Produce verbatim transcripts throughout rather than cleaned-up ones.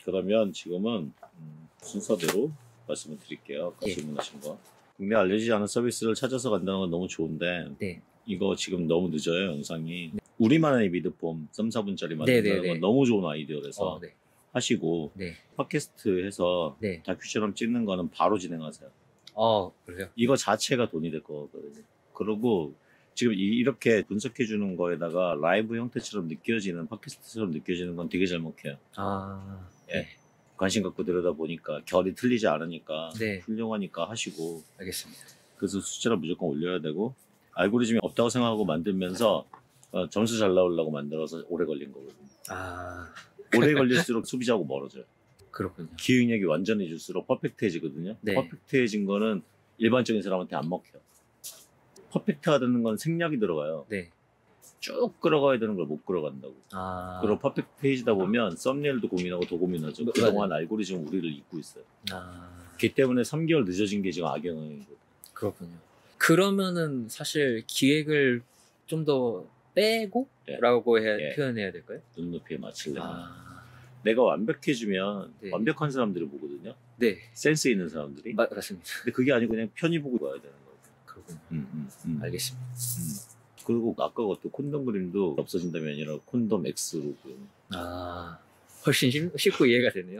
그러면 지금은 음, 순서대로 말씀을 드릴게요. 아까 예. 질문하신 거. 국내 알려지지 않은 서비스를 찾아서 간다는 건 너무 좋은데 네. 이거 지금 너무 늦어요. 영상이. 네. 우리만의 미드폼 삼, 사 분짜리 만든다는 네네네. 건 너무 좋은 아이디어라서 어, 네. 하시고 네. 팟캐스트 해서 네. 다큐처럼 찍는 거는 바로 진행하세요. 어, 그래요? 이거 자체가 돈이 될 거거든요. 그리고 지금 이- 이렇게 분석해 주는 거에다가 라이브 형태처럼 느껴지는 팟캐스트처럼 느껴지는 건 되게 잘못해요. 아, 예. 관심 갖고 들여다 보니까 결이 틀리지 않으니까 네. 훌륭하니까 하시고, 알겠습니다. 그래서 숫자를 무조건 올려야 되고, 알고리즘이 없다고 생각하고 만들면서 어, 점수 잘 나오려고 만들어서 오래 걸린 거거든요. 아, 오래 걸릴수록 소비자하고 멀어져요. 그렇군요. 기획력이 완전해질수록 퍼펙트해지거든요. 네. 퍼펙트해진 거는 일반적인 사람한테 안 먹혀. 퍼펙트하다는 건 생략이 들어가요. 네. 쭉 끌어가야 되는 걸 못 끌어간다고. 아, 그리고 퍼펙트해지다 보면 썸네일도 고민하고 더 고민하죠. 맞아요. 그동안 알고리즘 우리를 잊고 있어요. 아, 그 때문에 삼 개월 늦어진 게 지금 악영향이거든요. 그렇군요. 그러면은 사실 기획을 좀 더 빼고? 네. 라고 해야, 네. 표현해야 될까요? 눈높이에 맞추려면. 아, 내가 완벽해지면 네. 완벽한 사람들이 보거든요. 네. 센스 있는 사람들이. 마, 맞습니다. 근데 그게 아니고 그냥 편히 보고 봐야 되는 거예요. 그렇군요. 음, 음, 음. 알겠습니다. 음. 그리고 아까 어떤 콘돔 그림도 없어진다면 아니라 콘돔 X로 그리는. 아, 훨씬 쉽, 쉽고 이해가 되네요.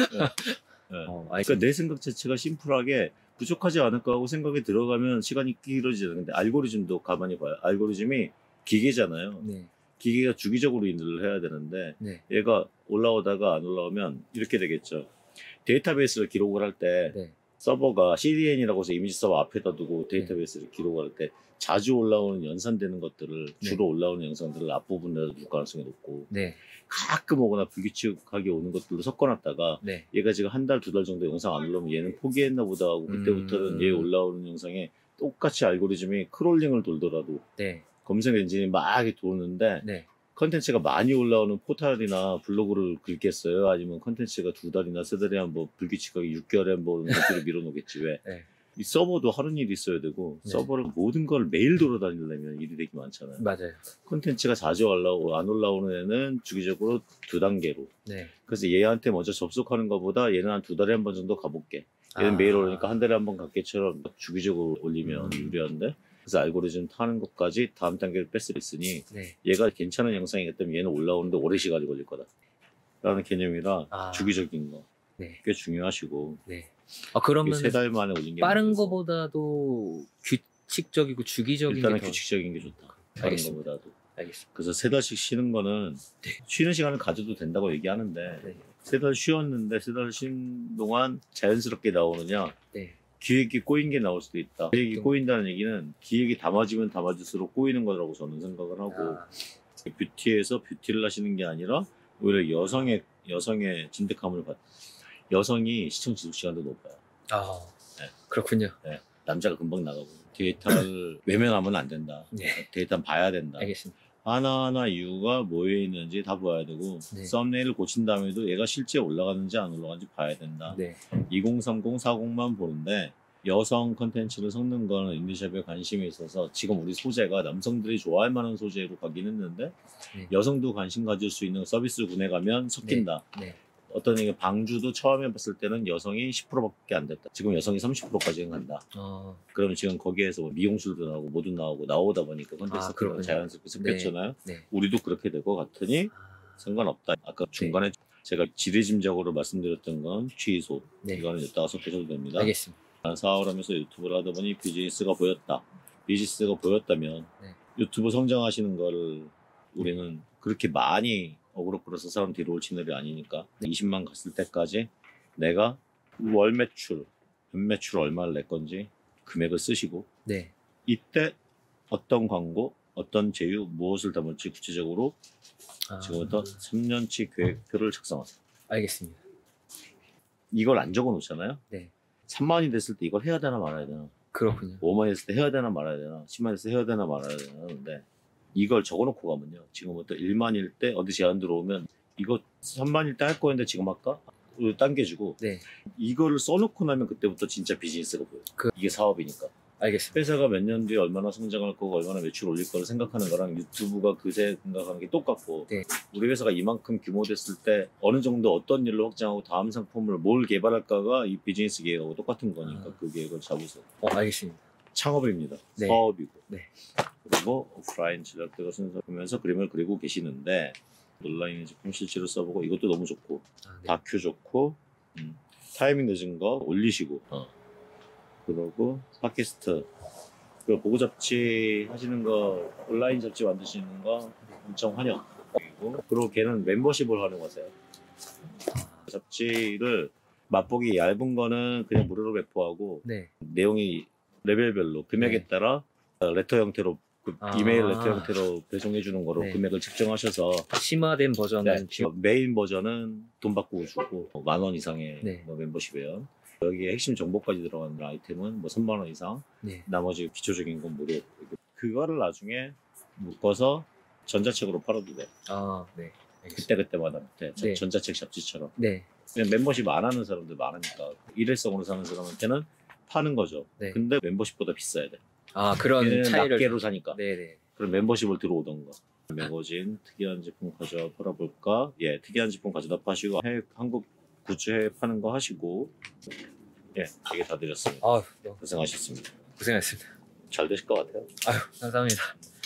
네. 어, 그러니까 내 생각 자체가 심플하게 부족하지 않을까 하고 생각이 들어가면 시간이 길어지잖아요. 근데 알고리즘도 가만히 봐요. 알고리즘이 기계잖아요. 네. 기계가 주기적으로 일을 해야 되는데 네. 얘가 올라오다가 안 올라오면 이렇게 되겠죠. 데이터베이스를 기록을 할 때 네. 서버가 씨디엔이라고 해서 이미지 서버 앞에다 두고 데이터베이스를 기록을 할 때 자주 올라오는 연산되는 것들을 네. 주로 올라오는 영상들을 앞부분에 둘 가능성이 높고, 네. 가끔 오거나 불규칙하게 오는 것들로 섞어놨다가 네. 얘가 지금 한 달, 두 달 정도 영상 안 올라오면 얘는 포기했나 보다 하고 그때부터는 음. 얘 올라오는 영상에 똑같이 알고리즘이 크롤링을 돌더라도 네. 검색 엔진이 막 도는데 네. 컨텐츠가 많이 올라오는 포털이나 블로그를 긁겠어요? 아니면 컨텐츠가 두 달이나 세 달에 한 번 불규칙하게 육 개월에 한 번 어디로 밀어놓겠지 왜? 네. 이 서버도 하는 일이 있어야 되고 네. 서버를 모든 걸 매일 돌아다니려면 일이 되게 많잖아요. 맞아요. 콘텐츠가 자주 올라오고 안 올라오는 애는 주기적으로 두 단계로. 네. 그래서 얘한테 먼저 접속하는 것보다 얘는 한 두 달에 한 번 정도 가볼게. 얘는 아. 매일 오니까 한 달에 한 번 갈게처럼 주기적으로 올리면 음. 유리한데, 그래서 알고리즘 타는 것까지 다음 단계를 뺄 수 있으니 네. 얘가 괜찮은 영상이기 때문에 얘는 올라오는데 오래 시간이 걸릴 거다 라는 개념이라 아. 주기적인 거 네. 꽤 중요하시고, 네. 아, 그러면 세 달 만에 올린 게 빠른 문제죠. 거보다도 규칙적이고 주기적인 일단은 게 더... 규칙적인 게 좋다. 다른 알겠습니다. 거보다도. 알겠습니다. 그래서 세 달씩 쉬는 거는 네. 쉬는 시간을 가져도 된다고 얘기하는데, 네. 세 달 쉬었는데 세 달 쉰 동안 자연스럽게 나오느냐, 네. 기획이 꼬인 게 나올 수도 있다. 기획이 좀- 꼬인다는 얘기는 기획이 담아지면 담아질수록 꼬이는 거라고 저는 생각을 하고, 아, 뷰티에서 뷰티를 하시는 게 아니라 오히려 여성의 여성의 진득함을 받. 여성이 시청 지속 시간도 높아요. 아, 네. 그렇군요. 네. 남자가 금방 나가고 데이터를 외면하면 안 된다. 네. 데이터는 봐야 된다. 알겠습니다. 하나하나 이유가 뭐에 있는지 다 봐야 되고, 네. 썸네일을 고친 다음에도 얘가 실제 올라가는지 안 올라가는지 봐야 된다. 네. 이공삼공, 사공만 보는데 여성 컨텐츠를 섞는 거는 인디샵에 관심이 있어서 지금 우리 소재가 남성들이 좋아할 만한 소재로 가긴 했는데, 네. 여성도 관심 가질 수 있는 서비스 군에 가면 섞인다. 네. 어떤 얘기, 방주도 처음에 봤을 때는 여성이 십 퍼센트밖에 안 됐다. 지금 여성이 삼십 퍼센트까지는 간다. 어, 그러면 지금 거기에서 뭐 미용술도 나오고 모두 나오고 나오다 보니까 아, 컨텐츠가 그렇군요. 자연스럽게 섞였잖아요. 네. 우리도 그렇게 될 것 같으니 아, 상관없다. 아까 중간에 제가 지레짐작으로 말씀드렸던 건 취소. 네. 이거는 이따가 섞으셔도 됩니다. 알겠습니다. 사업을 하면서 유튜브를 하다 보니 비즈니스가 보였다. 비즈니스가 보였다면 네. 유튜브 성장하시는 거를 우리는 그렇게 많이 어그로 끌어서 사람 뒤로 올 채널이 아니니까 이십만 갔을 때까지 내가 월 매출, 연 매출 얼마를 낼 건지 금액을 쓰시고, 네. 이때 어떤 광고, 어떤 제휴, 무엇을 담을지 구체적으로 아, 지금부터 삼 년치 계획표를 작성하세요. 알겠습니다. 이걸 안 적어 놓잖아요. 네. 삼만이 됐을 때 이걸 해야 되나 말아야 되나, 그렇군요. 오만이 됐을 때 해야 되나 말아야 되나, 십만이 됐을 때 해야 되나 말아야 되나 하는데, 이걸 적어 놓고 가면요, 지금부터 일만일 때 어디 제안 들어오면 이거 삼만일 때 할 거였는데 지금 할까? 당겨주고, 네. 이거를 써놓고 나면 그때부터 진짜 비즈니스가 보여요. 그- 이게 사업이니까. 알겠습니다. 회사가 몇 년 뒤에 얼마나 성장할 거고 얼마나 매출 올릴 거를 생각하는 거랑 유튜브가 그새 생각하는 게 똑같고 네. 우리 회사가 이만큼 규모 됐을 때 어느 정도 어떤 일로 확장하고 다음 상품을 뭘 개발할까가 이 비즈니스 계획하고 똑같은 거니까 아. 그 계획을 잡으세요. 어, 알겠습니다. 창업입니다. 네. 사업이고. 네. 그리고 오프라인 제작대가 순서 보면서 그림을 그리고 계시는데 온라인 제품 실제로 써보고 이것도 너무 좋고 아, 네. 다큐 좋고 음, 타이밍 늦은 거 올리시고 어. 그러고 팟캐스트 그 보고 잡지 하시는 거 온라인 잡지 만드시는 거 엄청 환영. 그리고 그리고 걔는 멤버십을 활용하세요. 잡지를 맛보기 얇은 거는 그냥 무료로 배포하고 네. 내용이 레벨별로 금액에 네. 따라 레터 형태로 그 아. 이메일 레터 형태로 배송해 주는 거로 네. 금액을 측정하셔서 심화된 버전은 네, 지금 메인 버전은 돈 받고 주고 만 원 이상의 네. 뭐 멤버십이에요. 여기에 핵심 정보까지 들어가는 아이템은 뭐 삼만 원 이상, 네. 나머지 기초적인 건 무료. 그거를 나중에 묶어서 전자책으로 팔아도 돼. 아, 네. 알겠습니다. 그때 그때마다 돼. 네. 전자책 잡지처럼. 네. 그냥 멤버십 안 하는 사람들 많으니까 일회성으로 사는 사람한테는 파는 거죠. 네. 근데 멤버십보다 비싸야 돼. 아, 그런 얘는 차이를 납계로 사니까. 네, 네. 그럼 멤버십을 들어오던가. 매거진 특이한 제품 가져와 팔아볼까? 예, 특이한 제품 가져다 파시고 해외, 한국 굿즈 해외 파는 거 하시고 예, 되게 다 드렸습니다. 아, 너무 고생하셨습니다. 고생하셨습니다. 잘 되실 것 같아요. 아유, 감사합니다.